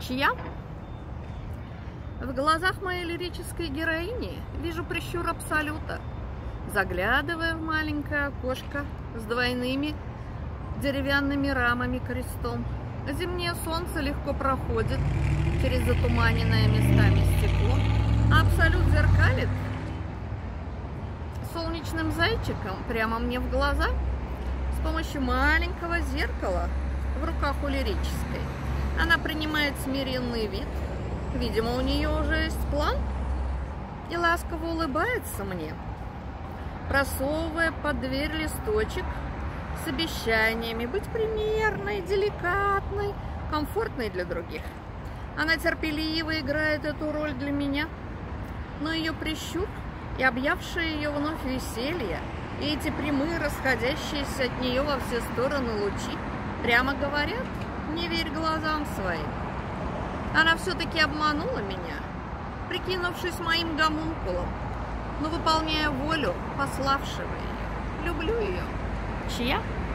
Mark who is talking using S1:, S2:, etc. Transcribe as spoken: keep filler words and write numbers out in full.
S1: Чья? В глазах моей лирической героини вижу прищур абсолюта. Заглядывая в маленькое окошко с двойными деревянными рамами крестом, зимнее солнце легко проходит через затуманенное местами стекло, а абсолют зеркалит солнечным зайчиком прямо мне в глаза с помощью маленького зеркала в руках у лирической. Она принимает смиренный вид, видимо, у нее уже есть план, и ласково улыбается мне, просовывая под дверь листочек с обещаниями быть примерной, деликатной, комфортной для других. Она терпеливо играет эту роль для меня, но ее прищур и объявшее ее вновь веселье, и эти прямые, расходящиеся от нее во все стороны лучи прямо говорят: не верь глазам своим. Она все-таки обманула меня, прикинувшись моим гомункулом, но выполняя волю пославшего ее. Люблю ее. Чья?